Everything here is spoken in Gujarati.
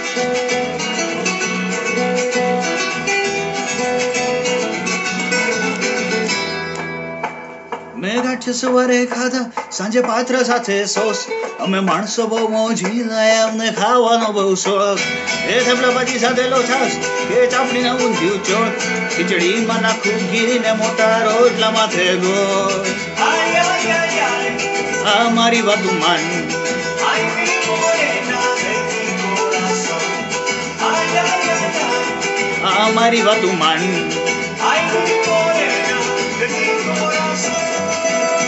મેં ગાંઠ સવારે ખાધા, સાંજે પાત્ર સાથે સોસ. અમે માણસો બહુ મોજી લાયા, અમને ખાવાનો બહુ શોખ. એ થેપલા ભાજી સાથે લો છાસ, કે ચાપડીના ઊંધિયું ચોળ. ખીચડીમાં નાખું ઘી ને મોટા રોટલા માથે ગોળ. આ મારી વાતું માન, આ મારી વાતું માન.